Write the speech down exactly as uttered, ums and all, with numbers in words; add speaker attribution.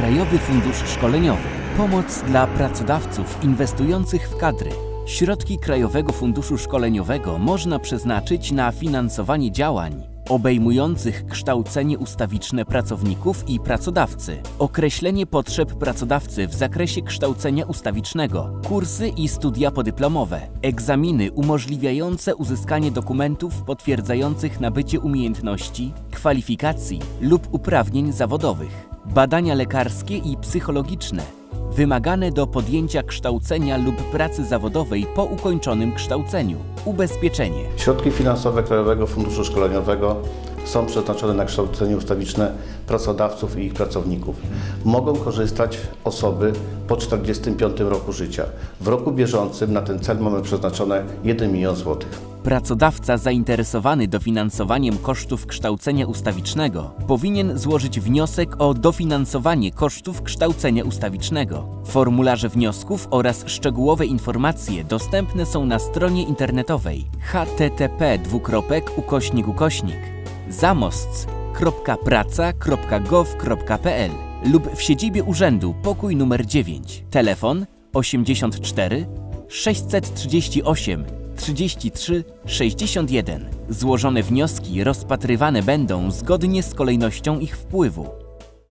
Speaker 1: Krajowy Fundusz Szkoleniowy. Pomoc dla pracodawców inwestujących w kadry. Środki Krajowego Funduszu Szkoleniowego można przeznaczyć na finansowanie działań obejmujących kształcenie ustawiczne pracowników i pracodawcy, określenie potrzeb pracodawcy w zakresie kształcenia ustawicznego, kursy i studia podyplomowe, egzaminy umożliwiające uzyskanie dokumentów potwierdzających nabycie umiejętności, kwalifikacji lub uprawnień zawodowych, badania lekarskie i psychologiczne, wymagane do podjęcia kształcenia lub pracy zawodowej po ukończonym kształceniu, ubezpieczenie.
Speaker 2: Środki finansowe Krajowego Funduszu Szkoleniowego są przeznaczone na kształcenie ustawiczne pracodawców i ich pracowników. Mogą korzystać osoby po czterdziestym piątym roku życia. W roku bieżącym na ten cel mamy przeznaczone jeden milion złotych.
Speaker 1: Pracodawca zainteresowany dofinansowaniem kosztów kształcenia ustawicznego powinien złożyć wniosek o dofinansowanie kosztów kształcenia ustawicznego. Formularze wniosków oraz szczegółowe informacje dostępne są na stronie internetowej h t t p dwukropek ukośnik ukośnik zamostc kropka praca kropka gov kropka p l lub w siedzibie urzędu pokój numer dziewięć. Telefon osiemdziesiąt cztery sześćset trzydzieści osiem trzydzieści trzy sześćdziesiąt jeden. Złożone wnioski rozpatrywane będą zgodnie z kolejnością ich wpływu.